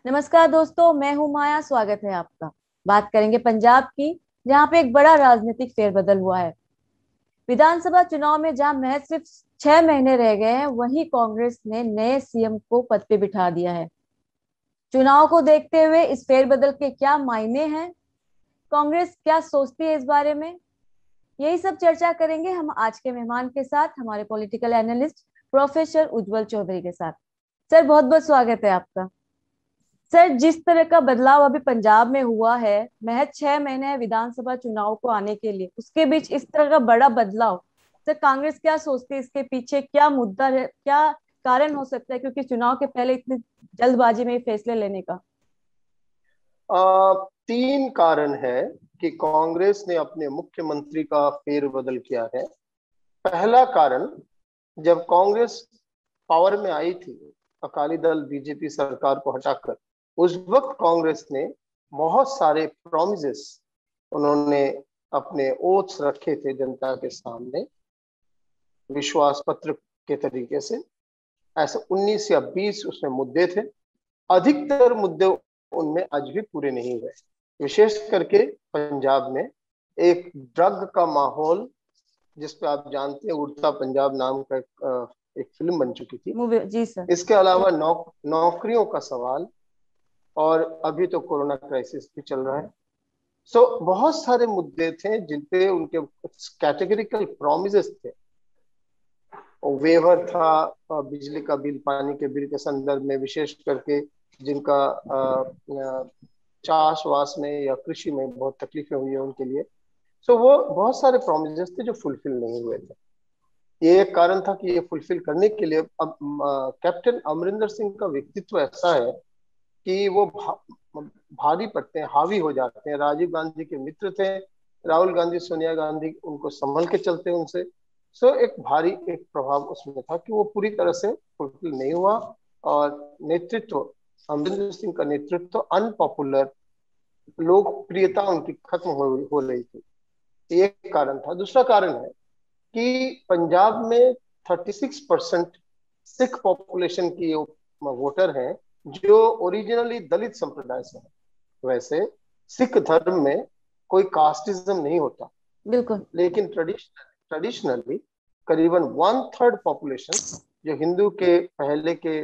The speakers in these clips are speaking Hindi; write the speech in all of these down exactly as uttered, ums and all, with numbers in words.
नमस्कार दोस्तों, मैं हूं माया। स्वागत है आपका। बात करेंगे पंजाब की, जहां पे एक बड़ा राजनीतिक फेरबदल हुआ है। विधानसभा चुनाव में जहां महज सिर्फ छह महीने रह गए हैं, वहीं कांग्रेस ने नए सीएम को पद पे बिठा दिया है। चुनाव को देखते हुए इस फेरबदल के क्या मायने हैं, कांग्रेस क्या सोचती है इस बारे में, यही सब चर्चा करेंगे हम आज के मेहमान के साथ, हमारे political analyst professor Ujjwal Chaudhary के साथ। सर, बहुत बहुत स्वागत है आपका। सर, जिस तरह का बदलाव अभी पंजाब में हुआ है, महज छह महीने हैं विधानसभा चुनाव को आने के लिए, उसके बीच इस तरह का बड़ा बदलाव, सर कांग्रेस क्या सोचती है? इसके पीछे क्या मुद्दा है, क्या कारण हो सकता है, क्योंकि चुनाव के पहले इतनी जल्दबाजी में ये फैसले लेने का? आ, तीन कारण है कि कांग्रेस ने अपने मुख्यमंत्री का फेरबदल किया है। पहला कारण, जब कांग्रेस पावर में आई थी, अकाली दल बीजेपी सरकार को हटाकर, उस वक्त कांग्रेस ने बहुत सारे प्रॉमिसेस, उन्होंने अपने ओथ्स रखे थे जनता के सामने विश्वास पत्र के तरीके से। ऐसे उन्नीस या बीस उसमें मुद्दे थे। अधिकतर मुद्दे उनमें आज भी पूरे नहीं हुए। विशेष करके पंजाब में एक ड्रग का माहौल, जिस पे आप जानते हैं उड़ता पंजाब नाम का एक, एक फिल्म बन चुकी थी। मूवी, जी सर। इसके अलावा नौ, नौकरियों का सवाल, और अभी तो कोरोना क्राइसिस भी चल रहा है। सो so, बहुत सारे मुद्दे थे जिन पे उनके कैटेगरिकल प्रॉमिसेस थे। वेवर था बिजली का बिल, पानी के बिल के संदर्भ में, विशेष करके जिनका चाष वास में या कृषि में बहुत तकलीफें हुई है उनके लिए। सो so, वो बहुत सारे प्रोमिसेस थे जो फुलफिल नहीं हुए थे। ये एक कारण था कि ये फुलफिल करने के लिए अब कैप्टन अमरिंदर सिंह का व्यक्तित्व ऐसा है कि वो भा, भारी पड़ते हैं, हावी हो जाते हैं। राजीव गांधी के मित्र थे, राहुल गांधी सोनिया गांधी उनको संभल के चलते हैं उनसे। सो एक भारी एक प्रभाव उसमें था कि वो पूरी तरह से फुलफिल नहीं हुआ। और नेतृत्व, अमरिंदर सिंह का नेतृत्व अनपॉपुलर, लोकप्रियता उनकी खत्म हो, हो रही थी। ये एक कारण था। दूसरा कारण है कि पंजाब में छत्तीस परसेंट सिख पॉपुलेशन की वोटर हैं जो ओरिजिनली दलित संप्रदाय से हैं। वैसे सिख धर्म में कोई कास्टिज्म नहीं होता, बिल्कुल। लेकिन ट्रेडिशनल ट्रेडिशनली करीबन वन थर्ड पॉपुलेशन जो हिंदू के पहले के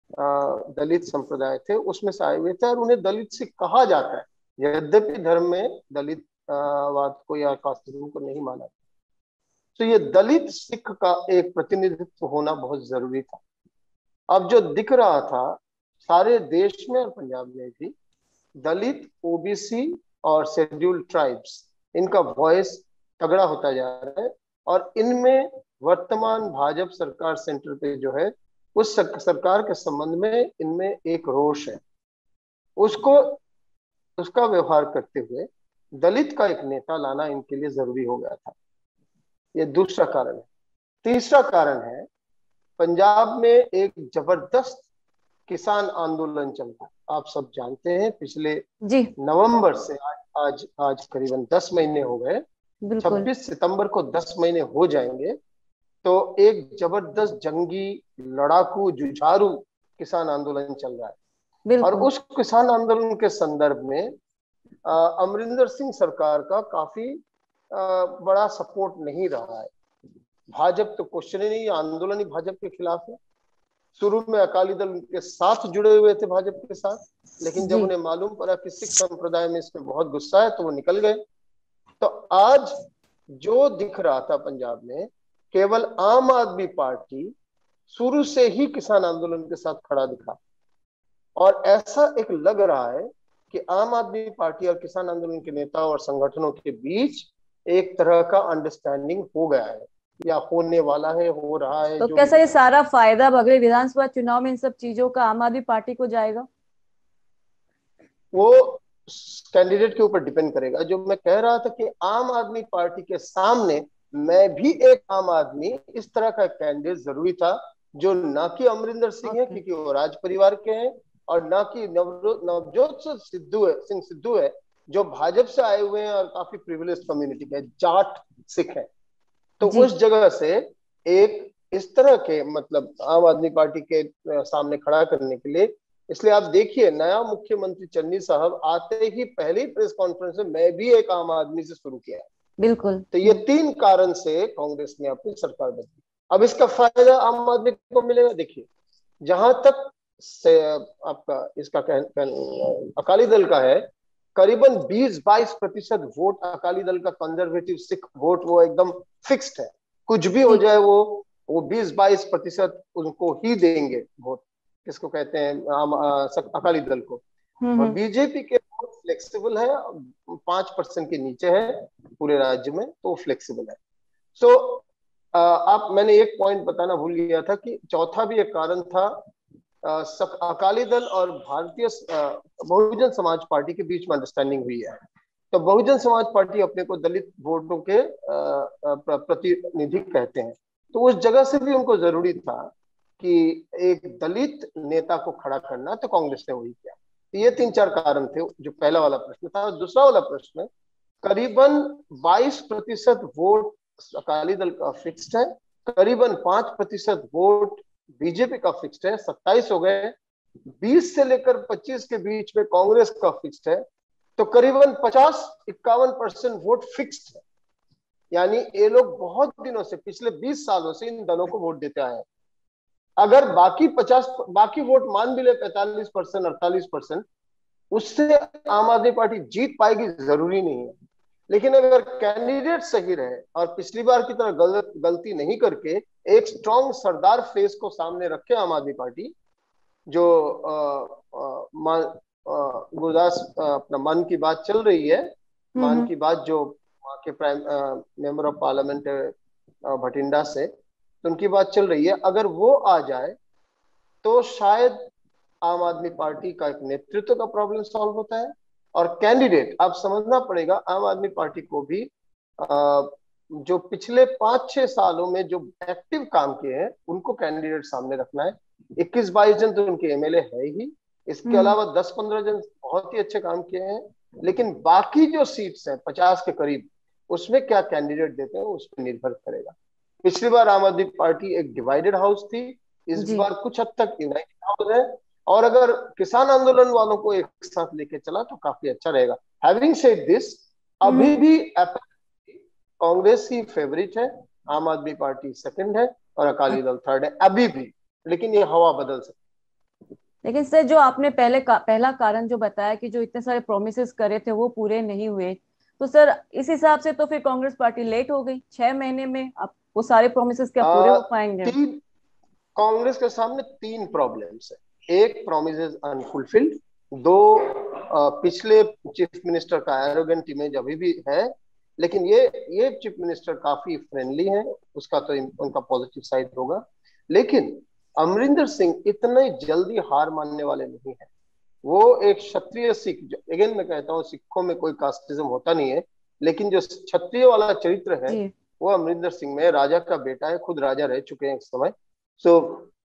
दलित संप्रदाय थे उसमें से आए हुए थे, और उन्हें दलित सिख कहा जाता है, यद्यपि धर्म में दलित वाद को या कास्टिज्म को नहीं माना। तो ये दलित सिख का एक प्रतिनिधित्व होना बहुत जरूरी था। अब जो दिख रहा था सारे देश में और पंजाब में भी, दलित, ओबीसी और शेड्यूल्ड ट्राइब्स, इनका वॉइस तगड़ा होता जा रहा है। और इनमें वर्तमान भाजपा सरकार सेंटर पे जो है, उस सरकार के संबंध में इनमें एक रोष है। उसको उसका व्यवहार करते हुए दलित का एक नेता लाना इनके लिए जरूरी हो गया था। ये दूसरा कारण है। तीसरा कारण है, पंजाब में एक जबरदस्त किसान आंदोलन चलता है। आप सब जानते हैं, पिछले जी। नवंबर से आज आज आज करीबन दस महीने हो गए। बिल्कुल। छब्बीस सितंबर को दस महीने हो जाएंगे। तो एक जबरदस्त जंगी, लड़ाकू, जुझारू किसान आंदोलन चल रहा है। और बिल्कुल। उस किसान आंदोलन के संदर्भ में अमरिंदर सिंह सरकार का काफी आ, बड़ा सपोर्ट नहीं रहा है। भाजपा तो क्वेश्चन ही नहीं, आंदोलन ही भाजपा के खिलाफ है। शुरू में अकाली दल के साथ जुड़े हुए थे भाजपा के साथ, लेकिन जब जी। उन्हें मालूम पड़ा कि सिख संप्रदाय में इसमें बहुत गुस्सा है तो वो निकल गए। तो आज जो दिख रहा था पंजाब में, केवल आम आदमी पार्टी शुरू से ही किसान आंदोलन के साथ खड़ा दिखा। और ऐसा एक लग रहा है कि आम आदमी पार्टी और किसान आंदोलन के नेताओं और संगठनों के बीच एक तरह का अंडरस्टैंडिंग हो गया है, या होने वाला है, हो रहा है, तो जो भी कैसा ये दिख रहा है। सारा फायदा अगले विधानसभा चुनाव में इन सब चीजों का आम आदमी पार्टी को जाएगा? वो कैंडिडेट के ऊपर डिपेंड करेगा। जो मैं कह रहा था कि आम आदमी पार्टी के सामने मैं भी एक आम आदमी, इस तरह का कैंडिडेट जरूरी था, जो ना कि अमरिंदर सिंह है ओके। क्योंकि वो राज परिवार के हैं, और ना कि नवजोत सिद्धू है सिंह सिद्धू है जो भाजपा से आए हुए हैं और काफी प्रिविलेज कम्युनिटी के जाट सिख है। तो जी। उस जगह से एक इस तरह के, मतलब आम आदमी पार्टी के सामने खड़ा करने के लिए इसलिए आप देखिए, नया मुख्यमंत्री चन्नी साहब आते ही पहली प्रेस कॉन्फ्रेंस में मैं भी एक आम आदमी से शुरू किया। बिल्कुल। तो ये तीन कारण से कांग्रेस ने अपनी सरकार बदली। अब इसका फायदा आम आदमी को मिलेगा। देखिए, जहां तक से आपका इसका कह, कह, अकाली दल का है, करीबन बीस बाईस प्रतिशत वोट अकाली दल का, कंजर्वेटिव सिख वोट, वो एकदम फिक्स्ड है। कुछ भी हो जाए, वो वो बीस बाईस प्रतिशत उनको ही देंगे वोट। किसको कहते हैं? आम अकाली दल को। और बीजेपी के वोट फ्लेक्सिबल है, पांच परसेंट के नीचे है पूरे राज्य में, तो फ्लेक्सिबल है। सो so, आप मैंने एक पॉइंट बताना भूल गया था कि चौथा भी एक कारण था, अकाली दल और भारतीय बहुजन समाज पार्टी के बीच में अंडरस्टैंडिंग हुई है। तो बहुजन समाज पार्टी अपने को दलित वोटों के प्रतिनिधि कहते हैं, तो उस जगह से भी उनको जरूरी था कि एक दलित नेता को खड़ा करना, तो कांग्रेस ने वही किया। तो ये तीन चार कारण थे, जो पहला वाला प्रश्न था। दूसरा वाला प्रश्न, करीबन बाईस प्रतिशत वोट अकाली दल का फिक्स्ड है, करीबन पांच प्रतिशत वोट बीजेपी का फिक्स्ड है, सत्ताईस हो गए। बीस से लेकर पच्चीस के बीच में कांग्रेस का फिक्स्ड है, तो करीबन पचास इक्यावन परसेंट वोट फिक्स्ड है। यानी ये लोग बहुत दिनों से, पिछले बीस सालों से इन दलों को वोट देते आए हैं। अगर बाकी पचास बाकी वोट मान भी ले पैंतालीस परसेंट अड़तालीस परसेंट, उससे आम आदमी पार्टी जीत पाएगी जरूरी नहीं है। लेकिन अगर कैंडिडेट सही रहे और पिछली बार की तरह गलत गलती नहीं करके एक स्ट्रॉन्ग सरदार फेस को सामने रखे आम आदमी पार्टी, जो गुरदास अपना मन की बात चल रही है, मन की बात जो वहाँ के prime member of parliament Bathinda से, तो उनकी बात चल रही है, अगर वो आ जाए तो शायद आम आदमी पार्टी का एक नेतृत्व का प्रॉब्लम सॉल्व होता है। और कैंडिडेट, आप समझना पड़ेगा आम आदमी पार्टी को भी, आ, जो पिछले पांच छह सालों में जो एक्टिव काम किए हैं उनको कैंडिडेट सामने रखना है। इक्कीस बाईस जन तो उनके एमएलए है ही, इसके अलावा दस पंद्रह जन बहुत ही अच्छे काम किए हैं। लेकिन बाकी जो सीट्स हैं पचास के करीब, उसमें क्या कैंडिडेट देते हैं उस पर निर्भर करेगा। पिछली बार आम आदमी पार्टी एक डिवाइडेड हाउस थी, इस बार कुछ हद तक यूनाइटेड हाउस है। और अगर किसान आंदोलन वालों को एक साथ लेके चला तो काफी अच्छा रहेगा। हैविंग सेड दिस, अभी भी कांग्रेस ही फेवरेट है, आम आदमी पार्टी सेकंड है और अकाली दल थर्ड है अभी भी, लेकिन ये हवा बदल सकती है। लेकिन सर, जो आपने पहले का, पहला कारण जो बताया कि जो इतने सारे प्रोमिसेस करे थे वो पूरे नहीं हुए, तो सर इस हिसाब से तो फिर कांग्रेस पार्टी लेट हो गई। छह महीने में अब वो सारे प्रोमिसेस क्या पूरे हो पाएंगे? तीन कांग्रेस के सामने तीन प्रॉब्लम्स है। एक, प्रोमिसेस अनफुलफिल्ड। दो, आ, पिछले चीफ मिनिस्टर का एरोगेंट इमेज अभी भी है, लेकिन ये ये चीफ मिनिस्टर काफी फ्रेंडली है, उसका तो उनका पॉजिटिव साइड होगा। लेकिन अमरिंदर सिंह इतने जल्दी हार मानने वाले नहीं है। वो एक क्षत्रिय सिख, अगेन मैं कहता हूँ सिखों में कोई कास्टिज्म होता नहीं है, लेकिन जो क्षत्रिय वाला चरित्र है वो अमरिंदर सिंह में, राजा का बेटा है, खुद राजा रह चुके हैं एक समय। सो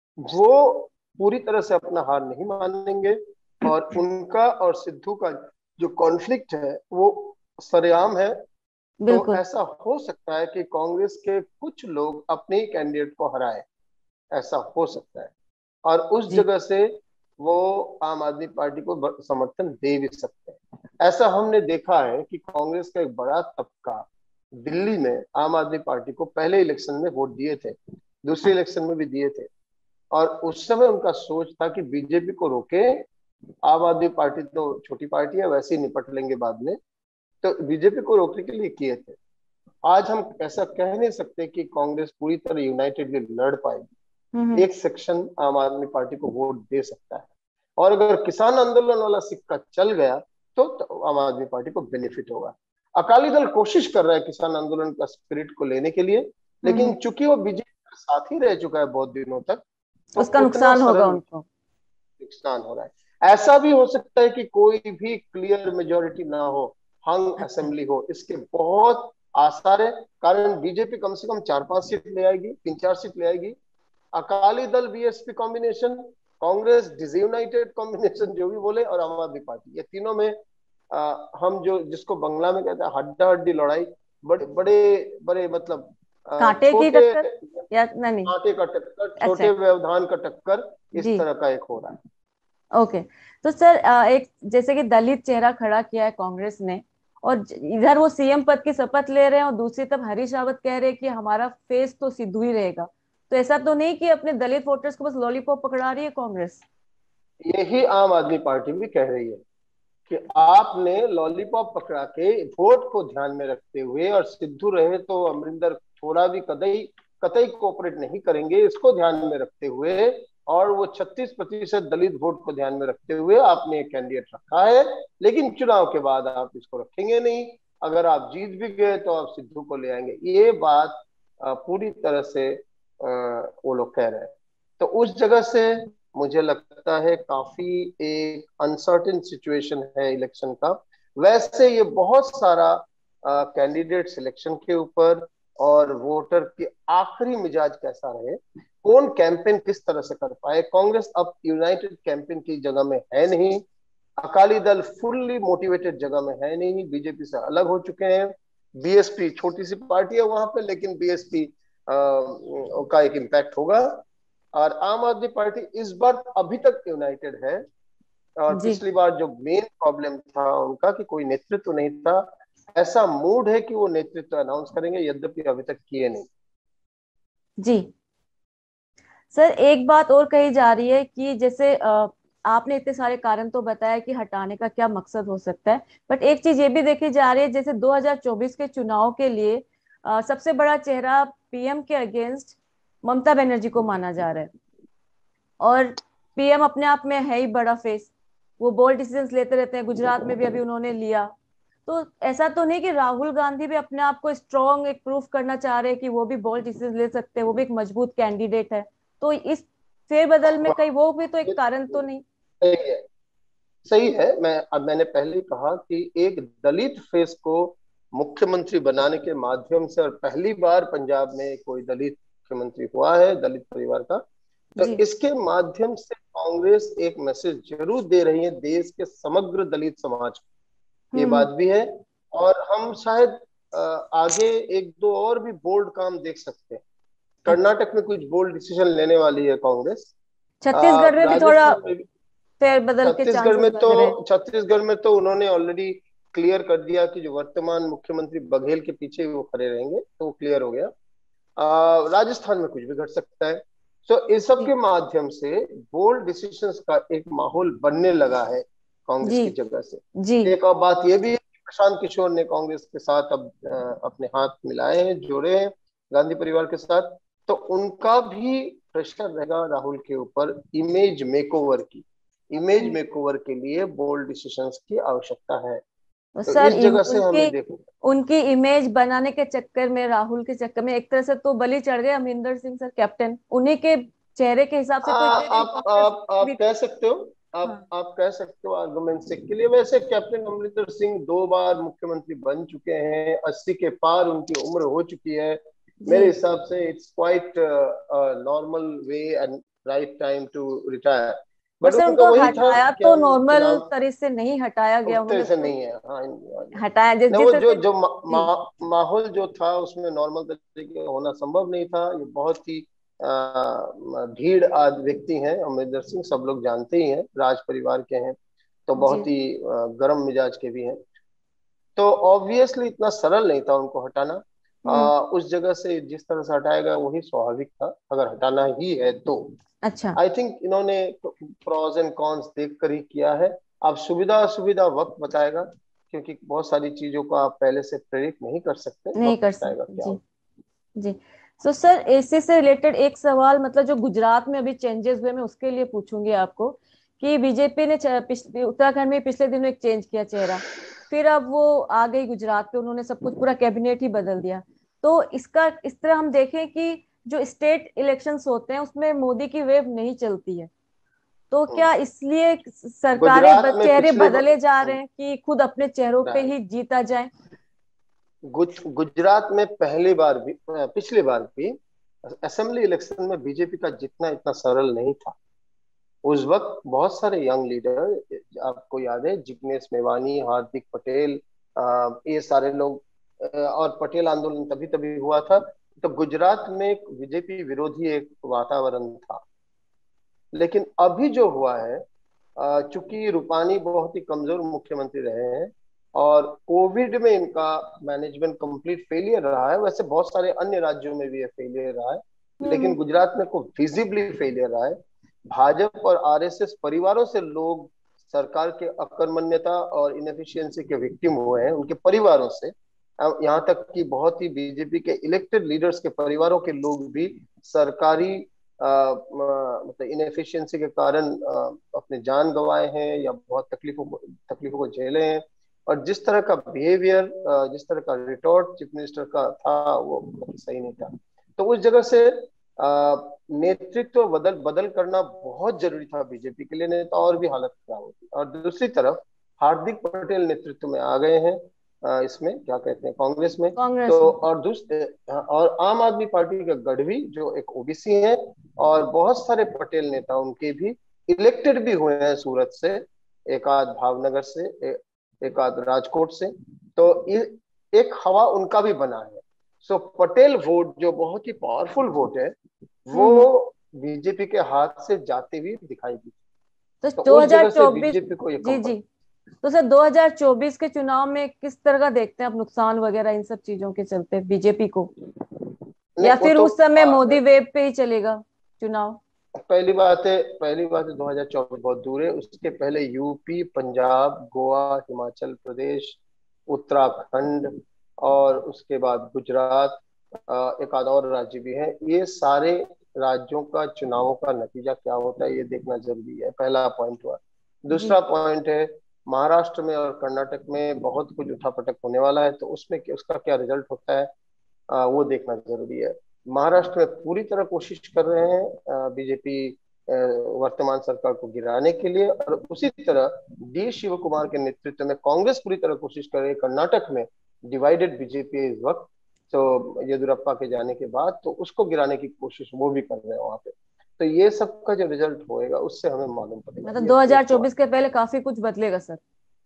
वो पूरी तरह से अपना हार नहीं मानेंगे, और उनका और सिद्धू का जो कॉन्फ्लिक्ट है वो सरेआम है। तो ऐसा हो सकता है कि कांग्रेस के कुछ लोग अपने ही कैंडिडेट को हराए, ऐसा हो सकता है, और उस जगह से वो आम आदमी पार्टी को समर्थन दे भी सकते हैं। ऐसा हमने देखा है कि कांग्रेस का एक बड़ा तबका दिल्ली में आम आदमी पार्टी को पहले इलेक्शन में वोट दिए थे, दूसरे इलेक्शन में भी दिए थे, और उस समय उनका सोच था कि बीजेपी को रोके, आम आदमी पार्टी तो छोटी पार्टी है, वैसे ही निपट लेंगे बाद में, तो बीजेपी को रोकने के लिए किए थे। आज हम ऐसा कह नहीं सकते कि कांग्रेस पूरी तरह यूनाइटेडली लड़ पाएगी। एक सेक्शन आम आदमी पार्टी को वोट दे सकता है, और अगर किसान आंदोलन वाला सिक्का चल गया तो, तो आम आदमी पार्टी को बेनिफिट होगा। अकाली दल कोशिश कर रहा है किसान आंदोलन का स्पिरिट को लेने के लिए, लेकिन चूंकि वो बीजेपी के साथ ही रह चुका है बहुत दिनों तक, तो उसका नुकसान होगा, उनको नुकसान हो रहा है। ऐसा भी हो सकता है कि कोई भी क्लियर मेजोरिटी ना हो, हंग असेंबली हो, इसके बहुत आसार है। कारण बीजेपी कम से कम चार पांच सीट ले आएगी, तीन चार सीट ले आएगी। Akali Dal BSP combination, Congress disunited combination, जो भी बोले, और आम आदमी पार्टी, ये तीनों में आ, हम जो जिसको बंगला में कहते हैं हड्डा हड्डी लड़ाई, बड़े बड़े बड़े मतलब कांटे की टक्कर या नहीं, कांटे का टक्कर, छोटे व्यवधान का टक्कर, इस तरह का एक हो रहा है। ओके। तो सर अ, एक जैसे कि दलित चेहरा खड़ा किया है कांग्रेस ने, और ज- इधर वो सीएम पद की शपथ ले रहे हैं, और दूसरी तरफ हरीश रावत कह रहे हैं कि हमारा फेस तो सिद्धू ही रहेगा। तो ऐसा तो नहीं कि अपने दलित वोटर्स को बस लॉलीपॉप पकड़ा रही है कांग्रेस? यही आम आदमी पार्टी भी कह रही है कि आपने लॉलीपॉप पकड़ा के वोट को ध्यान में रखते हुए, और सिद्धू रहे तो अमरिंदर थोड़ा भी कतई कतई कोऑपरेट नहीं करेंगे, इसको ध्यान में रखते हुए, और वो छत्तीस प्रतिशत दलित वोट को ध्यान में रखते हुए आपने एक कैंडिडेट रखा है। लेकिन चुनाव के बाद आप इसको रखेंगे नहीं, अगर आप जीत भी गए तो आप सिद्धू को ले आएंगे। ये बात अ, पूरी तरह से अ, वो लोग कह रहे हैं। तो उस जगह से मुझे लगता है काफी एक अनसर्टेन सिचुएशन है इलेक्शन का। वैसे ये बहुत सारा कैंडिडेट सिलेक्शन के ऊपर और वोटर के आखिरी मिजाज कैसा रहे, कौन कैंपेन किस तरह से कर पाए। कांग्रेस अब यूनाइटेड कैंपेन की जगह में है नहीं, अकाली दल फुल्ली मोटिवेटेड जगह में है नहीं, बीजेपी से अलग हो चुके हैं। बीएसपी छोटी सी पार्टी है वहां पे, लेकिन बीएसपी का एक इम्पैक्ट होगा। और आम आदमी पार्टी इस बार अभी तक यूनाइटेड है। और जी पिछली बार जो मेन प्रॉब्लम था उनका कि कोई नेतृत्व नहीं था, ऐसा मूड है कि वो नेतृत्व अनाउंस करेंगे, यद्यपि अभी तक किए नहीं। जी। सर एक बात और कही जा रही है कि जैसे अ, आपने इतने सारे कारण तो बताया कि हटाने का क्या मकसद हो सकता है, बट एक चीज ये भी देखी जा रही है, जैसे दो हज़ार चौबीस के चुनाव के लिए अ, सबसे बड़ा चेहरा पीएम के अगेंस्ट ममता बनर्जी को माना जा रहा है। और पीएम अपने आप में है ही बड़ा फेस, वो बोल्ड डिसीजंस लेते रहते हैं, गुजरात में भी अभी उन्होंने लिया। तो ऐसा तो नहीं कि राहुल गांधी भी अपने आप को स्ट्रॉन्ग एक प्रूफ करना चाह रहे हैं कि वो भी बोल्ड डिसीजन ले सकते हैं, वो भी एक मजबूत कैंडिडेट है? तो इस फेरबदल में कहीं वो भी तो एक कारण तो नहीं? सही है, सही है। मैं अब मैंने पहले ही कहा कि एक दलित फेस को मुख्यमंत्री बनाने के माध्यम से, और पहली बार पंजाब में कोई दलित मुख्यमंत्री हुआ है दलित परिवार का, तो जी। इसके माध्यम से कांग्रेस एक मैसेज जरूर दे रही है देश के समग्र दलित समाज को, ये हम्म बात हम्म। भी है। और हम शायद अ, आगे एक दो और भी बोल्ड काम देख सकते हैं। अच्छा। कर्नाटक में कुछ बोल्ड डिसीजन लेने वाली है कांग्रेस। अ, छत्तीसगढ़ में भी थोड़ा राजस्थान में भी। फेरबदल के छत्तीसगढ़ चांसेस में तो लग रहे हैं। छत्तीसगढ़ में तो उन्होंने ऑलरेडी क्लियर कर दिया कि जो वर्तमान मुख्यमंत्री बघेल के पीछे वो खड़े रहेंगे, तो वो क्लियर हो गया। आ, राजस्थान में कुछ भी घट सकता है। तो इस सब जी के माध्यम से बोल्ड डिसीजंस का एक माहौल बनने लगा है कांग्रेस जी की जगह से। जी। एक और बात ये भी है कि प्रशांत किशोर ने कांग्रेस के साथ अब अ, अपने हाथ मिलाए हैं, जोड़े हैं गांधी परिवार के साथ। तो उनका भी प्रेशर रहेगा राहुल के ऊपर इमेज मेकओवर की। इमेज हम्म। मेकओवर के लिए बोल्ड डिसीजंस की आवश्यकता है। तो तो सर इस इम, जगह से उनकी हमें देखो। उनकी इमेज बनाने के चक्कर में, राहुल के चक्कर में एक तरह से तो बलि चढ़ गए अमरिंदर सिंह सर, कैप्टन उन्हीं के चेहरे के हिसाब आ, से तो इतने दिन आप कांग्रेस आप आप भी। कह सकते हो। आप हाँ। आप कह सकते हो आर्गुमेंट से के लिए। वैसे कैप्टन अमरिंदर सिंह दो बार मुख्यमंत्री बन चुके हैं, अस्सी के पार उनकी उम्र हो चुकी है। जी। मेरे हिसाब से it's quite normal way and right time to retire. But but sir उनका उनको वही था हटाया कि तो हम नॉर्मल चुनाव तरीके से नहीं हटाया गया, उतने उन्होंने से तो नहीं है। हाँ, हाँ। हटाया जिस न जिस वो तरह जो से। जो मा, जी मा, माहौल जो था उसमें नॉर्मल तरीके का होना संभव नहीं था। ये बहुत ही आ, भीड़ आदि व्यक्ति हैं अमरिंदर सिंह, सब लोग जानते ही हैं, राज परिवार के हैं, तो जी। बहुत ही आ, गर्म मिजाज के भी हैं। तो ऑब्वियसली इतना सरल नहीं था उनको हटाना। हम्म। आ, उस जगह से जिस तरह से हटाया गया वही स्वाभाविक था, अगर हटाना ही है तो। अच्छा। आई थिंक इन्होंने प्रोज एंड कॉन्स देख कर ही किया है। अब सुविधा असुविधा वक्त बताएगा, क्योंकि बहुत सारी चीजों को आप पहले से प्रेडिक्ट नहीं कर सकते। नहीं वक्त कर बताएगा सकते। क्या जी होगा। जी। तो सर इसी से रिलेटेड एक सवाल, मतलब जो गुजरात में अभी चेंजेस हुए, मैं उसके लिए पूछूंगी आपको कि बीजेपी ने च- पिछले उत्तराखंड में पिछले दिनों एक चेंज किया चेहरा, फिर अब वो आ गई गुजरात पे, उन्होंने सब कुछ पूरा कैबिनेट ही बदल दिया। तो इसका इस तरह हम देखें कि जो स्टेट इलेक्शंस होते हैं उसमें मोदी की वेव नहीं चलती है, तो क्या हम्म। इसलिए सरकारें ब- गुजरात में चेहरे पिछले ब... बदले जा रहे हैं कि खुद अपने चेहरों पे राइट। ही जीता जाए? गुज, गुजरात में पहली बार भी, पिछली बार भी असेंबली इलेक्शन में बीजेपी का जितना इतना सरल नहीं था। उस वक्त बहुत सारे यंग लीडर, आपको याद है, जिग्नेश मेवानी, हार्दिक पटेल, आ, ये सारे लोग, अ, और पटेल आंदोलन तभी तभी हुआ था। तो गुजरात में बीजेपी विरोधी एक वातावरण था। लेकिन अभी जो हुआ है, अ, चूंकि रूपानी बहुत ही कमजोर मुख्यमंत्री रहे हैं और कोविड में इनका मैनेजमेंट कंप्लीट फेलियर रहा है। वैसे बहुत सारे अन्य राज्यों में भी ये फेलियर रहा है, लेकिन हम्म। गुजरात में को विजिबली फेलियर रहा है। भाजपा और आरएसएस परिवारों से लोग सरकार के अकर्मण्यता और इनएफिशिएंसी के विक्टिम हुए हैं, उनके परिवारों से। अ, यहाँ तक कि बहुत ही बीजेपी के इलेक्टेड लीडर्स के परिवारों के लोग भी सरकारी अ, म- मतलब इनएफिशिएंसी के कारण अ, अपने जान गंवाए हैं या बहुत तकलीफों को तकलीफों को झेले हैं। और जिस तरह का बिहेवियर, जिस तरह का रिटॉर्ट चीफ मिनिस्टर का था, वो मतलब सही नहीं था। तो उस जगह से अ, नेतृत्व बदल बदल करना बहुत जरूरी था बीजेपी के लिए, नहीं तो और भी हालत खराब होती। और दूसरी तरफ हार्दिक पटेल नेतृत्व में आ गए हैं अ, इसमें क्या कहते हैं, कांग्रेस में। कांग्रेस तो में। और दूसरे और आम आदमी पार्टी का गढ़वी जो एक ओबीसी है, और बहुत सारे पटेल नेता उनके भी इलेक्टेड भी हुए हैं सूरत से, एक आध भावनगर से, ए, एक आध राजकोट से। तो इ, एक हवा उनका भी बना है। सो पटेल वोट जो बहुत ही पावरफुल वोट है, वो हम्म। बीजेपी के हाथ से जाते हुए दिखाई दी। तो तो उस जगह से दो हज़ार चौबीस। बीजेपी को ये जी कंपन। जी। तो सर दो हज़ार चौबीस के चुनाव में किस तरह का देखते हैं आप, नुकसान वगैरह इन सब चीजों के चलते बीजेपी को, नहीं या वो फिर तो उस समय आ, मोदी वेव पे ही चलेगा चुनाव? पहली बात है पहली बात है दो हज़ार चौबीस बहुत दूर है। उसके पहले यूपी, पंजाब, गोवा, हिमाचल प्रदेश, उत्तराखंड और उसके बाद गुजरात, अ, एक आध और राज्य भी है। ये सारे राज्यों का चुनावों का नतीजा क्या होता है ये देखना जरूरी है, पहला पॉइंट हुआ। जी। दूसरा पॉइंट है, महाराष्ट्र में और कर्नाटक में बहुत कुछ उठापटक होने वाला है, तो उसमें उसका क्या रिजल्ट होता है आ, वो देखना जरूरी है। महाराष्ट्र में पूरी तरह कोशिश कर रहे हैं बीजेपी वर्तमान सरकार को गिराने के लिए, और उसी तरह डी शिव कुमार के नेतृत्व में कांग्रेस पूरी तरह कोशिश कर रही है कर्नाटक में। डिवाइडेड बीजेपी है इस वक्त, तो येदुरप्पा के जाने के बाद तो उसको गिराने की कोशिश वो भी कर रहे हैं वहां पे। तो ये सब का जो रिजल्ट होएगा उससे हमें मालूम पड़ेगा। मतलब ये एक हुआ। दो हज़ार चौबीस के पहले काफी कुछ बदलेगा सर?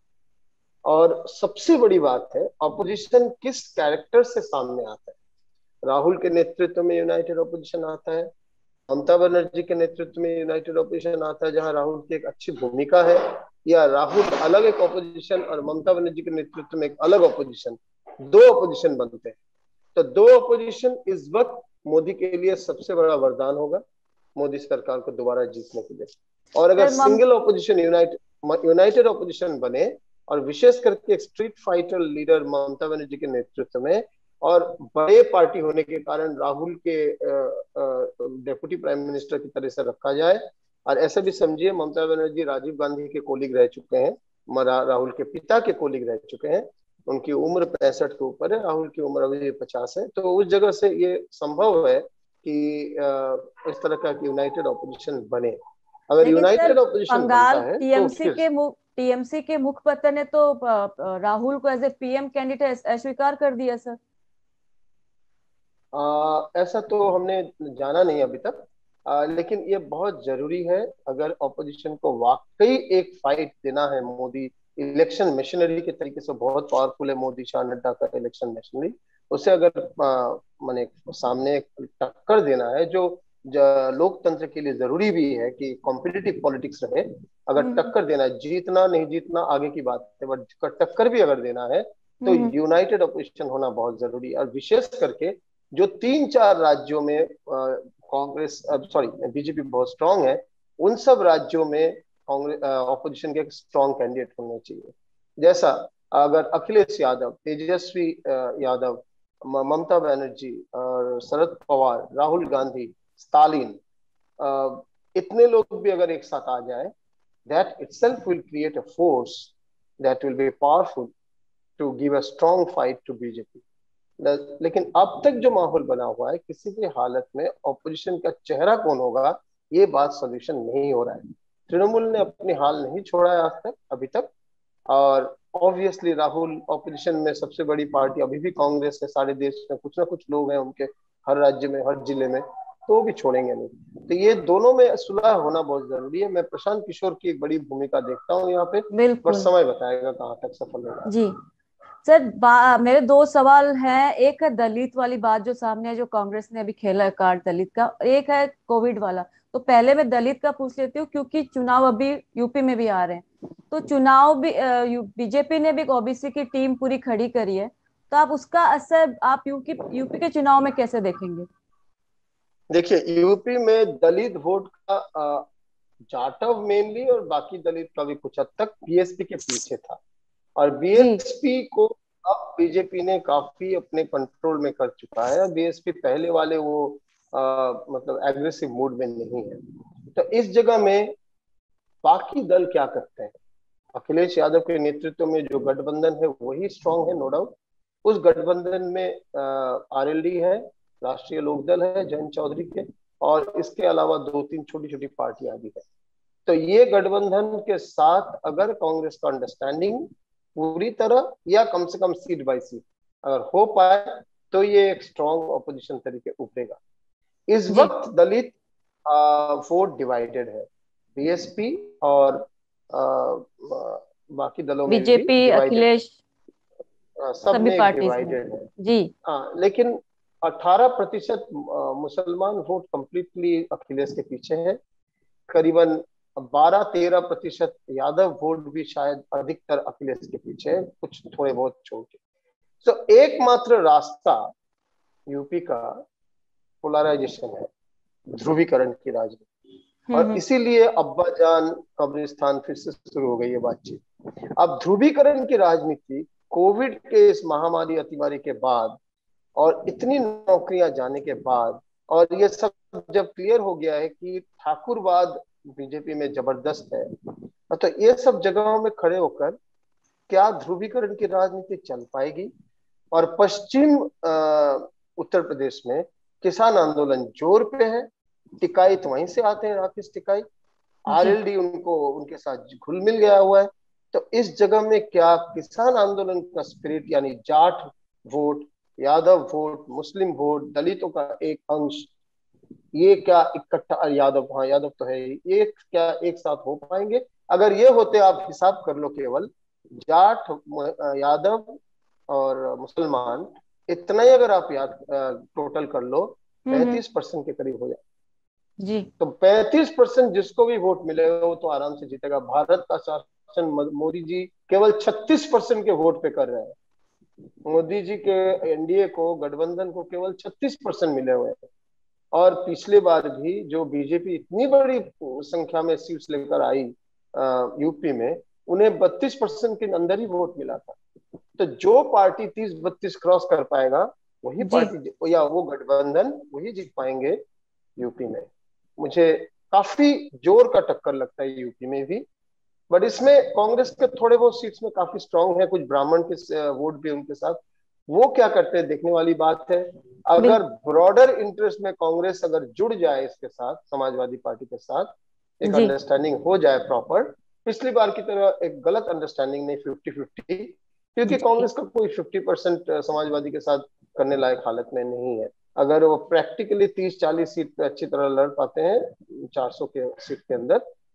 और सबसे बड़ी बात है, ऑपोजिशन किस कैरेक्टर से सामने आता है। राहुल के नेतृत्व में यूनाइटेड ऑपोजिशन आता है, ममता बनर्जी के नेतृत्व में यूनाइटेड ऑपोजिशन आता है जहां राहुल की एक अच्छी भूमिका है, या राहुल अलग एक ऑपोजिशन और ममता बनर्जी के नेतृत्व में एक अलग ऑपोजिशन, दो ऑपोजिशन बनते हैं। तो दो ऑपोजिशन इस वक्त मोदी के लिए सबसे बड़ा वरदान होगा, मोदी सरकार को दोबारा जीतने के लिए। और अगर सर मम single opposition united united opposition बने, और विशेष करके एक street fighter leader Mamata Banerjee के नेतृत्व में, और बड़े पार्टी होने के कारण राहुल के डेप्यूटी प्राइम मिनिस्टर की तरह से रखा जाए। और ऐसा भी समझिए, ममता बनर्जी राजीव गांधी के कोलिग रह चुके हैं, मरा- राहुल के पिता के कोलिग रह चुके हैं। उनकी उम्र पैंसठ के ऊपर है, राहुल की उम्र अभी पचास है। तो उस जगह से ये संभव है कि अ, इस तरह का यूनाइटेड ऑपोजिशन बने। अगर लेकिन सर यूनाइटेड ऑपोजिशन बंगाल बनता है तो टीएमसी फिर के मुख टीएमसी के मुखपत्र ने तो अ, अ, राहुल को एज ए पीएम कैंडिडेट अस्वीकार कर दिया सर। आ, ऐसा तो हमने जाना नहीं अभी तक। आ, लेकिन ये बहुत जरूरी है, अगर ऑपोजिशन को वाकई एक फाइट देना है। मोदी इलेक्शन मशीनरी के तरीके से बहुत पावरफुल है, मोदी शाह नड्डा का इलेक्शन मशीनरी। उसे अगर आ, माने सामने एक टक्कर देना है, जो ज- लोकतंत्र के लिए जरूरी भी है कि कॉम्पिटिटिव पॉलिटिक्स रहे। अगर हम्म। टक्कर देना है, जीतना नहीं जीतना आगे की बात है, बट टक्कर भी अगर देना है तो हम्म। यूनाइटेड ऑपोजिशन होना बहुत जरूरी है। और विशेष करके जो तीन चार राज्यों में कांग्रेस, सॉरी बीजेपी बहुत स्ट्रांग है, उन सब राज्यों में कांग्रेस ऑपोजिशन के एक स्ट्रांग कैंडिडेट होने चाहिए। जैसा अगर अखिलेश यादव, तेजस्वी अ, यादव, म- ममता बनर्जी और शरद पवार, राहुल गांधी, स्टालिन, अ, इतने लोग भी अगर एक साथ आ जाए, that itself will create a force that will be powerful to give a strong fight to BJP. लेकिन अब तक जो माहौल बना हुआ है, किसी भी हालत में ऑपोजिशन का चेहरा कौन होगा, ये बात सोल्यूशन नहीं हो रहा है। तृणमूल ने अपनी हाल नहीं छोड़ा है आज तक, अभी तक। और ऑब्वियसली राहुल ऑपोजिशन में सबसे बड़ी पार्टी अभी भी कांग्रेस है। सारे देश में कुछ ना कुछ लोग हैं उनके, हर राज्य में, हर जिले में, तो वो भी छोड़ेंगे नहीं। तो ये दोनों में सुलह होना बहुत जरूरी है। मैं प्रशांत किशोर की एक बड़ी भूमिका देखता हूँ यहाँ पे, बस बिल्कुल। समय बताएगा कहाँ तक सफल होगा। जी। सर बा- मेरे दो सवाल हैं। एक है दलित वाली बात जो सामने है, जो कांग्रेस ने अभी खेला है कार्ड दलित का। एक है कोविड वाला। तो पहले मैं दलित का पूछ लेती हूँ, क्योंकि चुनाव अभी यूपी में भी आ रहे हैं। तो चुनाव भी, बीजेपी ने भी ओबीसी की टीम पूरी खड़ी करी है, तो आप उसका असर आप यूपी यूपी के चुनाव में कैसे देखेंगे? देखिए, यूपी में दलित वोट का अ, जाटव मेनली और बाकी दलित का भी कुछ हद तक बीएसपी के पीछे था, और जी बीएसपी को अब बीजेपी ने काफी अपने कंट्रोल में कर चुका है। बीएसपी पहले वाले वो आ, मतलब एग्रेसिव मूड में नहीं है। तो इस जगह में बाकी दल क्या करते हैं? अखिलेश यादव के नेतृत्व में जो गठबंधन है वही स्ट्रांग है, नो डाउट। उस गठबंधन में आरएलडी है, राष्ट्रीय लोकदल है जयंत चौधरी के, और इसके अलावा दो तीन छोटी छोटी पार्टियां भी है। तो ये गठबंधन के साथ अगर कांग्रेस का अंडरस्टैंडिंग पूरी तरह या कम से कम सीट बाय सीट अगर हो पाए, तो ये एक स्ट्रॉन्ग ऑपोजिशन तरीके उभरेगा। इस जी वक्त दलित वोट डिवाइडेड है, बीएसपी और आ, आ, बाकी दलों में भी बीजेपी डिवाइडेड है, अखिलेश आ, सब सभी में पार्टीज में। डिवाइडेड है। जी हाँ, लेकिन अठारह प्रतिशत मुसलमान वोट कंप्लीटली अखिलेश के पीछे है। करीबन बारह तेरह प्रतिशत यादव वोट भी शायद अधिकतर अखिलेश के पीछे है, कुछ थोड़े बहुत छोड़ के। तो एकमात्र रास्ता यूपी का पोलराइजेशन है, ध्रुवीकरण की राजनीति। हम्म और हम्म इसीलिए अब्बा जान कब्रिस्तान फिर से शुरू हो गई है बातचीत। अब ध्रुवीकरण की राजनीति कोविड के इस महामारी अतिमारी के बाद और इतनी नौकरियां जाने के बाद, और ये सब जब क्लियर हो गया है कि ठाकुरवाद बीजेपी में जबरदस्त है, तो ये सब जगहों में खड़े होकर क्या ध्रुवीकरण की राजनीति चल पाएगी? और पश्चिम उत्तर प्रदेश में किसान आंदोलन जोर पे है, टिकाई तो वहीं से आते हैं, राकेश टिकाई, जी आरएलडी उनको उनके साथ घुल मिल गया हुआ है। तो इस जगह में क्या किसान आंदोलन का स्पिरिट, यानी Jat vote, Yadav vote, Muslim vote, दलितों का एक अंश, ये क्या इकट्ठा, यादव, हाँ यादव तो है ही, ये क्या एक साथ हो पाएंगे? अगर ये होते, आप हिसाब कर लो, केवल जाट, यादव और मुसलमान, इतना ही अगर आप याद टोटल कर लो, हम्म हम्म पैंतीस परसेंट के करीब हो जाए। जी तो पैंतीस परसेंट जिसको भी वोट मिलेगा वो तो आराम से जीतेगा। भारत का शासन मोदी जी केवल छत्तीस परसेंट के वोट पे कर रहे हैं। मोदी जी के एनडीए को, गठबंधन को केवल छत्तीस परसेंट मिले हुए हैं। और पिछले बार भी जो बीजेपी इतनी बड़ी संख्या में सीट्स लेकर आई यूपी में, उन्हें बत्तीस परसेंट के अंदर ही वोट मिला था। तो जो पार्टी तीस बत्तीस क्रॉस कर पाएगा, वही जी पार्टी या वो गठबंधन वही जीत पाएंगे यूपी में। मुझे काफी जोर का टक्कर लगता है यूपी में भी। बट इसमें कांग्रेस के थोड़े बहुत सीट्स में काफी स्ट्रांग है, कुछ ब्राह्मण के वोट भी उनके साथ। वो क्या करते हैं देखने वाली बात है। अगर बिल्कुल ब्रॉडर इंटरेस्ट में कांग्रेस अगर जुड़ जाए इसके साथ, समाजवादी पार्टी के साथ एक जी अंडरस्टैंडिंग हो जाए प्रॉपर, पिछली बार की तरह एक गलत अंडरस्टैंडिंग नहीं, फिफ्टी फिफ्टी, क्योंकि जी कांग्रेस का कोई फिफ्टी परसेंट समाजवादी के साथ करने लायक हालत में नहीं है। अगर वो प्रैक्टिकली तीस चालीस सीट पे अच्छी तरह लड़ पाते हैं चार सौ के सीट के अंदर,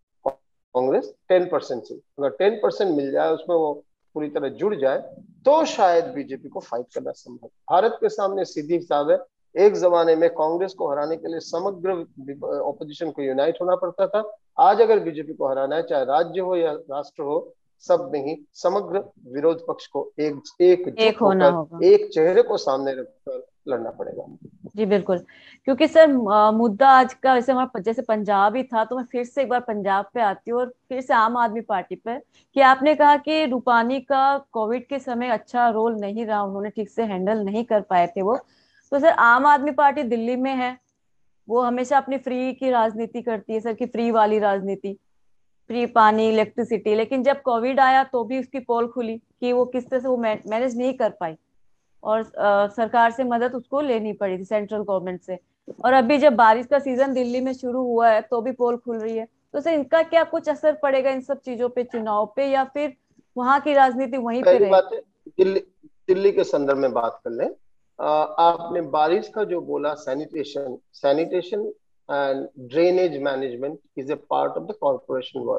कांग्रेस टेन परसेंट सीट अगर टेन परसेंट मिल जाए, उसमें वो पूरी तरह जुड़ जाए, तो शायद बीजेपी को फाइट करना संभव। भारत के सामने सीधी हिसाब है, एक जमाने में कांग्रेस को हराने के लिए समग्र ऑपोजिशन को यूनाइट होना पड़ता था। आज अगर बीजेपी को हराना है, चाहे राज्य हो या राष्ट्र हो, सब में ही समग्र विरोध पक्ष को एक एक एकजुट होना होकर होगा। एक चेहरे को सामने रखकर लड़ना पड़ेगा। जी बिल्कुल, क्योंकि सर अ, मुद्दा आज का वैसे हमारा जैसे पंजाब ही था, तो मैं फिर से एक बार पंजाब पे आती हूँ और फिर से आम आदमी पार्टी पे। कि आपने कहा कि रूपानी का कोविड के समय अच्छा रोल नहीं रहा, उन्होंने ठीक से हैंडल नहीं कर पाए थे वो। तो सर आम आदमी पार्टी दिल्ली में है, वो हमेशा अपनी फ्री की राजनीति करती है सर, की फ्री वाली राजनीति, फ्री पानी इलेक्ट्रिसिटी। लेकिन जब कोविड आया तो भी उसकी पोल खुली कि वो किस तरह से वो मैनेज नहीं कर पाई, और अ, सरकार से मदद उसको लेनी पड़ी थी, सेंट्रल गवर्नमेंट से। और अभी जब बारिश का सीजन दिल्ली में शुरू हुआ है तो भी पोल खुल रही है। तो सर इनका क्या कुछ असर पड़ेगा इन सब चीजों पे, चुनाव पे, या फिर वहां की राजनीति वहीं पे पहली रहेगी? बात है, दिल्ली दिल्ली के संदर्भ में बात कर लें। अ, आपने बारिश का जो बोला, sanitation sanitation and drainage management is a part of the corporation work.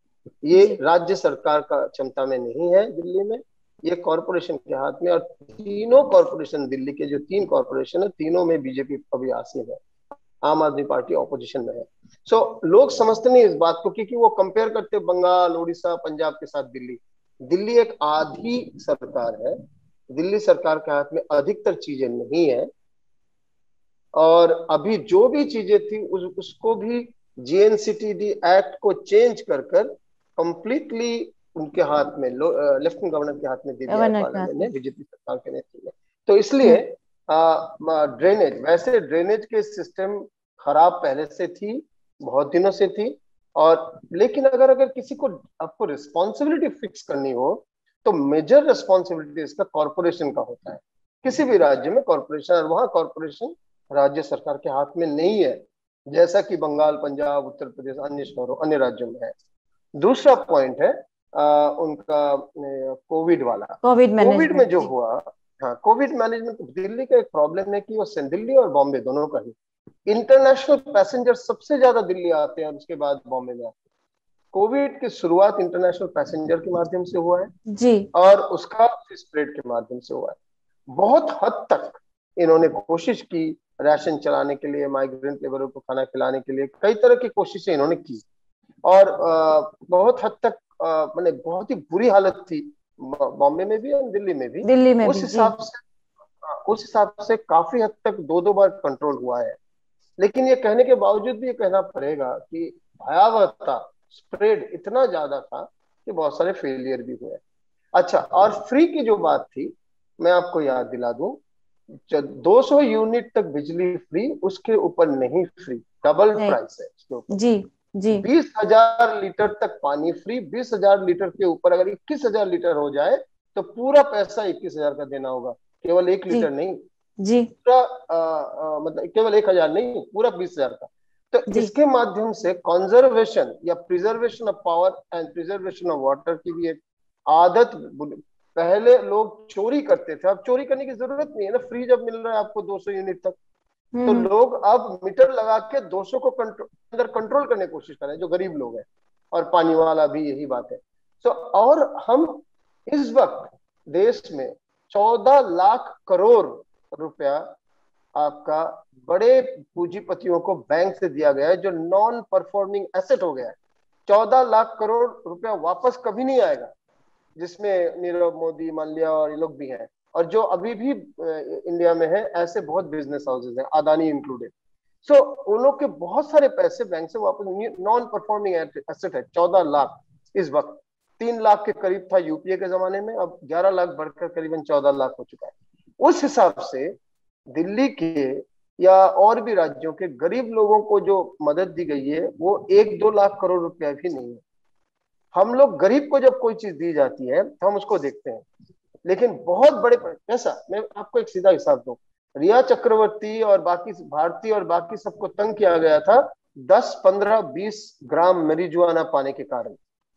ये जी राज्य सरकार का क्षमता में नहीं है दिल्ली में, ये कॉर्पोरेशन के हाथ में। और तीनों कॉर्पोरेशन, दिल्ली के जो तीन कॉर्पोरेशन है, तीनों में बीजेपी अभी आसीन है, आम आदमी पार्टी ऑपोजिशन में है। सो so, लोग समझते नहीं इस बात को, क्योंकि वो कंपेयर करते बंगाल, उड़ीसा, पंजाब के साथ दिल्ली। दिल्ली एक आधी सरकार है, दिल्ली सरकार के हाथ में अधिकतर चीजें नहीं है, और अभी जो भी चीजें थी उस, उसको भी जीएनसीटीडी एक्ट को चेंज कर कर कंप्लीटली उनके हाथ में, लेफ्टिनेंट गवर्नर के हाथ में दे दिया है गवर्नर के हाथ पार्लियामेंट ने, में। बीजेपी सरकार के नेतृत्व में। तो इसलिए ड्रेनेज, वैसे ड्रेनेज के सिस्टम खराब पहले से थी, बहुत दिनों से थी, और लेकिन अगर अगर किसी को, आपको रिस्पॉन्सिबिलिटी फिक्स करनी हो तो मेजर रिस्पॉन्सिबिलिटी इसका कॉर्पोरेशन का होता है। किसी भी राज्य में कॉर्पोरेशन, और वहां कॉर्पोरेशन राज्य सरकार के हाथ में नहीं है, जैसा कि बंगाल, पंजाब, उत्तर प्रदेश, अन्य शहरों, अन्य राज्यों में है। दूसरा पॉइंट है आ, उनका कोविड वाला। कोविड कोविड में मैनेजमेंट जो जी। हुआ, हाँ, कोविड मैनेजमेंट, दिल्ली का एक प्रॉब्लम है कि वो दिल्ली और बॉम्बे दोनों का ही इंटरनेशनल पैसेंजर सबसे ज्यादा दिल्ली आते हैं और उसके बाद बॉम्बे में आते हैं। कोविड की शुरुआत इंटरनेशनल पैसेंजर के माध्यम से हुआ है जी और उसका स्प्रेड के माध्यम से हुआ है। बहुत हद तक इन्होंने कोशिश की राशन चलाने के लिए, माइग्रेंट लेबरों को खाना खिलाने के लिए, कई तरह की कोशिशें इन्होंने की, और आ, बहुत हद तक मैंने बहुत ही बुरी हालत थी बॉम्बे में भी और दिल्ली में भी। दिल्ली में उस भी जी। हिसाब से उस हिसाब से काफी हद तक दो दो बार कंट्रोल हुआ है। लेकिन ये कहने के बावजूद भी ये कहना पड़ेगा कि भयावहता, स्प्रेड इतना ज्यादा था कि बहुत सारे फेलियर भी हुए। अच्छा, और फ्री की जो बात थी, मैं आपको याद दिला दूं, दो सौ यूनिट तक बिजली फ्री, उसके ऊपर नहीं फ्री, डबल नहीं प्राइस है उसके ऊपर। जी जी बीस हजार लीटर तक पानी फ्री, बीस हजार लीटर के ऊपर अगर इक्कीस हजार लीटर हो जाए तो पूरा पैसा इक्कीस हजार का देना होगा, केवल एक जी लीटर नहीं, जी पूरा आ, आ, मतलब केवल एक हजार नहीं, पूरा बीस हजार का। तो जी इसके माध्यम से कंजर्वेशन या preservation of power and preservation of water की भी एक आदत, पहले लोग चोरी करते थे, अब चोरी करने की जरूरत नहीं है ना, फ्री जब मिल रहा है आपको दो सौ यूनिट तक, तो हम्म लोग अब मीटर लगा के दो सौ को कंट्रोल, अंदर कंट्रोल करने की कोशिश कर रहे हैं, जो गरीब लोग हैं, और पानी वाला भी यही बात है। तो और हम इस वक्त देश में चौदह लाख करोड़ रुपया आपका बड़े पूंजीपतियों को बैंक से दिया गया है, जो नॉन परफॉर्मिंग एसेट हो गया है। चौदह लाख करोड़ रुपया वापस कभी नहीं आएगा, जिसमें नीरव मोदी, माल्या और ये लोग भी हैं, और जो अभी भी इंडिया में है, ऐसे बहुत बिजनेस हाउसेज हैं, अदानी इंक्लूडेड। सो उन लोग के बहुत सारे पैसे बैंक से वापस, नॉन परफॉर्मिंग एसेट है चौदह लाख। इस वक्त तीन लाख के करीब था यूपीए के जमाने में, अब ग्यारह लाख बढ़कर करीबन चौदह लाख हो चुका है। उस हिसाब से दिल्ली के या और भी राज्यों के गरीब लोगों को जो मदद दी गई है वो एक दो लाख करोड़ रुपया भी नहीं है। हम लोग गरीब को जब कोई चीज दी जाती है तो हम उसको देखते हैं, लेकिन बहुत बड़े, ऐसा मैं आपको एक सीधा हिसाब दूं, रिया चक्रवर्ती और बाकी भारती और बाकी सबको तंग किया गया था दस पंद्रह बीस ग्राम marijuana पाने के कारण।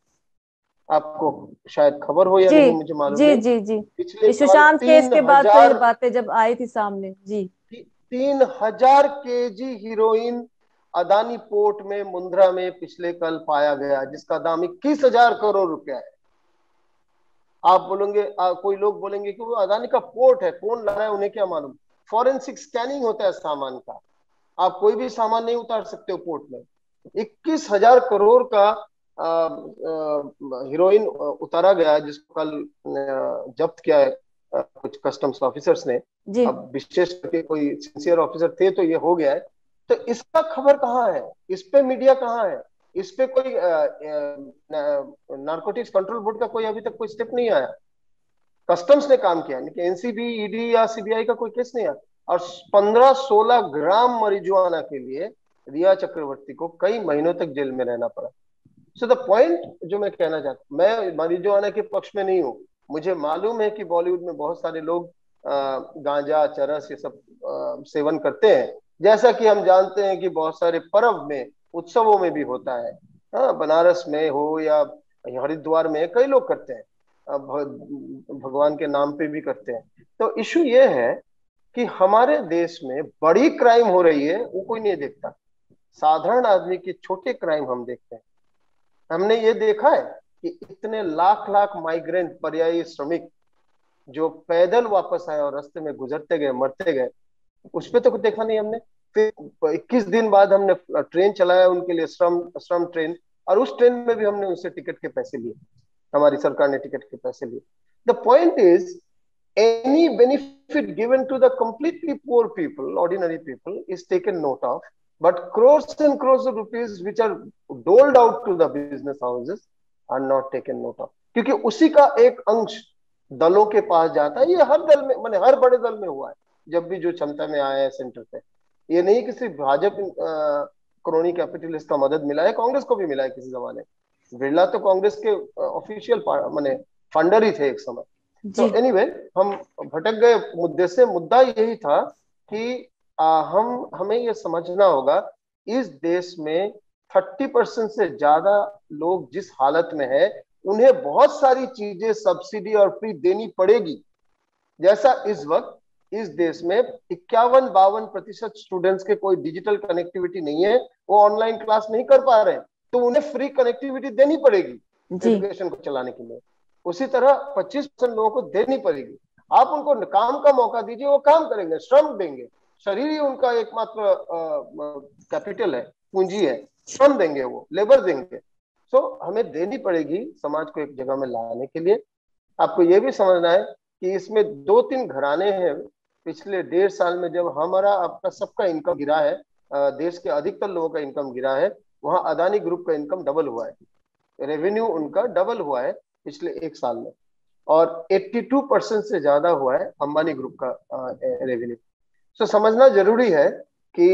आपको शायद खबर हो या जी नहीं, मुझे मालूम जी नहीं। जी जी। पिछले ये साल सुशांत केस तीन के बाद तो ये हजार बातें जब आई थी सामने जी। तीन हजार केजी हीरोइन अदानी पोर्ट में, मुंद्रा में पिछले कल पाया गया, जिसका दाम इक्कीस हजार करोड़ रुपया है। आप बोलेंगे, आ, कोई लोग बोलेंगे कि वो अदानी का पोर्ट है, कौन ला रहा है, उन्हें क्या मालूम। फॉरेंसिक स्कैनिंग होता है सामान का, आप कोई भी सामान नहीं उतार सकते हो पोर्ट में। इक्कीस हजार करोड़ का हीरोइन उतारा गया है, जिसको कल जब्त किया है आ, कुछ कस्टम्स ऑफिसर्स ने। जी अब विशेष करके कोई सिंसियर ऑफिसर थे तो ये हो गया है। तो इसका खबर कहाँ है, इस पे मीडिया कहाँ है, इस पे कोई नारकोटिक्स कंट्रोल बोर्ड का कोई अभी तक कोई स्टेप नहीं आया। कस्टम्स ने काम किया, लेकिन एनसीबी, ईडी या सीबीआई का कोई केस नहीं आया। और पंद्रह सोलह ग्राम marijuana के लिए रिया चक्रवर्ती को कई महीनों तक जेल में रहना पड़ा। सो द पॉइंट जो मैं कहना चाहता हूँ, मैं marijuana के पक्ष में नहीं हूँ। मुझे मालूम है कि बॉलीवुड में बहुत सारे लोग गांजा, चरस ये सब आ, सेवन करते हैं, जैसा कि हम जानते हैं कि बहुत सारे पर्व में, उत्सवों में भी होता है। हाँ, बनारस में हो या हरिद्वार में कई लोग करते हैं, भगवान के नाम पे भी करते हैं। तो इशू ये है कि हमारे देश में बड़ी क्राइम हो रही है, वो कोई नहीं देखता। साधारण आदमी के छोटे क्राइम हम देखते हैं। हमने ये देखा है कि इतने लाख लाख माइग्रेंट, पर्यायी श्रमिक जो पैदल वापस आए और रास्ते में गुजरते गए, मरते गए, उस पर तो कुछ देखा नहीं हमने। फिर इक्कीस दिन बाद हमने ट्रेन चलाया उनके लिए, श्रम श्रम ट्रेन, और उस ट्रेन में भी हमने उनसे टिकट के पैसे लिए, हमारी सरकार ने टिकट के पैसे लिए। The point is, any benefit given to the completely poor people, ordinary people, is taken note of, but crores and crores of rupees which are doled out to the business houses are not taken note of, क्योंकि उसी का एक अंश दलों के पास जाता है। ये हर दल में, माने हर बड़े दल में हुआ है, जब भी जो क्षमता में आया है सेंटर पे। ये नहीं कि सिर्फ भाजपा क्रोनी कैपिटलिस्ट का मदद मिला है, कांग्रेस को भी मिला है किसी जमाने। बिरला तो कांग्रेस के ऑफिशियल माने फंडर ही थे एक समय। तो एनीवे anyway, हम भटक गए मुद्दे से। मुद्दा यही था कि आ, हम हमें ये समझना होगा, इस देश में तीस परसेंट से ज्यादा लोग जिस हालत में है, उन्हें बहुत सारी चीजें सब्सिडी और फ्री देनी पड़ेगी। जैसा इस वक्त इस देश में इक्यावन बावन प्रतिशत स्टूडेंट्स के कोई डिजिटल कनेक्टिविटी नहीं है, वो ऑनलाइन क्लास नहीं कर पा रहे हैं, तो उन्हें फ्री कनेक्टिविटी देनी पड़ेगी एजुकेशन को चलाने के लिए। उसी तरह पच्चीस परसेंट लोगों को देनी पड़ेगी। आप उनको काम का मौका दीजिए, वो काम करेंगे, श्रम देंगे। शरीर ही उनका एकमात्र कैपिटल है, पूंजी है। श्रम देंगे, वो लेबर देंगे। सो so, हमें देनी पड़ेगी समाज को एक जगह में लाने के लिए। आपको ये भी समझना है कि इसमें दो तीन घराने हैं। पिछले डेढ़ साल में जब हमारा आपका सबका इनकम गिरा है, देश के अधिकतर लोगों का इनकम गिरा है, वहां अदानी ग्रुप का इनकम डबल हुआ है, रेवेन्यू उनका डबल हुआ है पिछले एक साल में, और बयासी परसेंट से ज्यादा हुआ है अंबानी ग्रुप का रेवेन्यू। सो समझना जरूरी है कि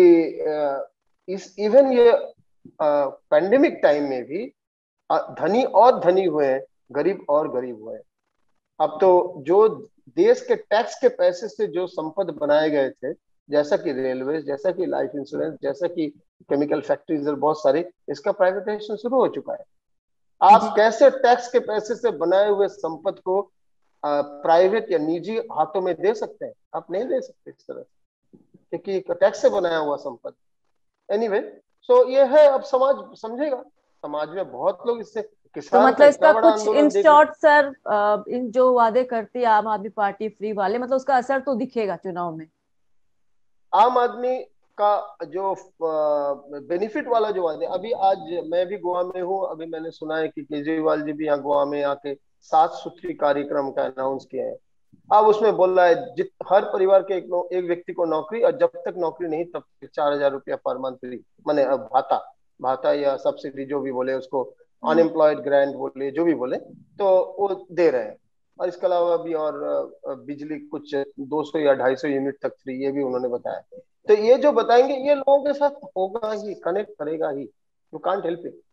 इस इवन ये पैंडेमिक टाइम में भी धनी और धनी हुए हैं, गरीब और गरीब हुए हैं। अब तो जो देश के टैक्स के पैसे से जो संपद बनाए गए थे, जैसा कि रेलवे, जैसा कि लाइफ इंश्योरेंस, जैसा कि केमिकल फैक्ट्रीज और बहुत सारी, इसका प्राइवेटाइजेशन शुरू हो चुका है। आप कैसे टैक्स के पैसे से बनाए हुए संपत्ति को प्राइवेट या निजी हाथों में दे सकते हैं? आप नहीं दे सकते इस तरह से, क्योंकि टैक्स से बनाया हुआ संपत्ति। एनीवे सो ये है, अब समाज समझेगा। समाज में बहुत लोग इससे, किसान तो मतलब इसका कुछ इन शॉर्ट सर, इन जो वादे करती है आम आदमी पार्टी फ्री वाले, मतलब उसका असर तो दिखेगा चुनाव में। आम आदमी का जो बेनिफिट वाला जो वादे, अभी आज मैं भी गोवा में हूँ, अभी मैंने सुना है कि केजरीवाल जी भी यहाँ गोवा में आके सात सूत्री कार्यक्रम का अनाउंस किए हैं। अब उसमें बोल रहा है जित हर परिवार के एक, एक व्यक्ति को नौकरी, और जब तक नौकरी नहीं तब तक चार हजार रुपया पर मंथ माने भाता भाता या सब्सिडी जो भी बोले उसको, अनएम्प्लॉयड ग्रांट बोले, जो भी बोले, तो वो दे रहे हैं। और इसके अलावा भी और बिजली कुछ दो सौ या ढाई सौ यूनिट तक फ्री, ये भी उन्होंने बताया। तो ये जो बताएंगे ये लोगों के साथ होगा ही, कनेक्ट करेगा ही। You can't help it,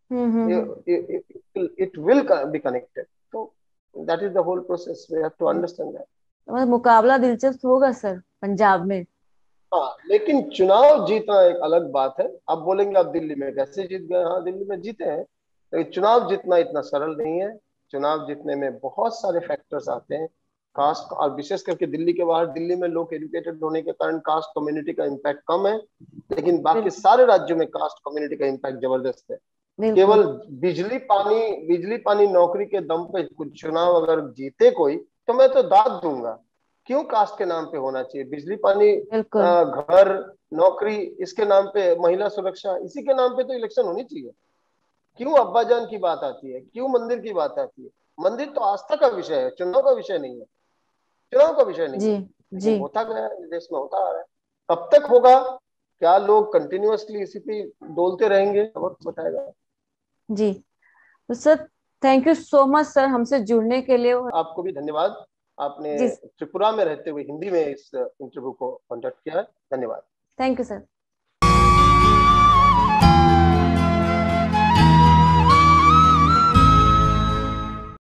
it will be connected. तो that is the whole process, we have to understand that. मतलब मुकाबला दिलचस्प होगा सर पंजाब में। हाँ, लेकिन चुनाव जीतना एक अलग बात है। अब बोलेंगे आप दिल्ली में कैसे जीत गए? हाँ, दिल्ली में जीते हैं, लेकिन चुनाव जीतना इतना सरल नहीं है। चुनाव जीतने में बहुत सारे फैक्टर्स आते हैं। कास्ट, और विशेष करके दिल्ली के बाहर, दिल्ली में लोग एजुकेटेड होने के कारण कास्ट कम्युनिटी का इम्पैक्ट कम है, लेकिन बाकी सारे राज्यों में कास्ट कम्युनिटी का इम्पैक्ट जबरदस्त है। केवल बिजली पानी बिजली पानी नौकरी के दम पे कुछ चुनाव अगर जीते कोई, तो मैं तो दाद दूंगा। क्यों कास्ट के नाम पे होना चाहिए? बिजली पानी, घर, नौकरी, इसके नाम पे, महिला सुरक्षा, इसी के नाम पे तो इलेक्शन होनी चाहिए। क्यों अब्बाजान की बात आती है? क्यों मंदिर की बात आती है? मंदिर तो आस्था का विषय है, चुनाव का विषय नहीं है। चुनाव का विषय नहीं है, लेकिन होता गया है, देश में होता आ रहा है। कब तक होगा? क्या लोग कंटिन्यूअसली इसी पे डोलते रहेंगे? वक्त बताएगा। जी तो sir, thank you so much sir हमसे जुड़ने के लिए। आपको भी धन्यवाद, आपने त्रिपुरा में रहते हुए हिंदी में इस इंटरव्यू को कंडक्ट किया है। धन्यवाद। Thank you sir.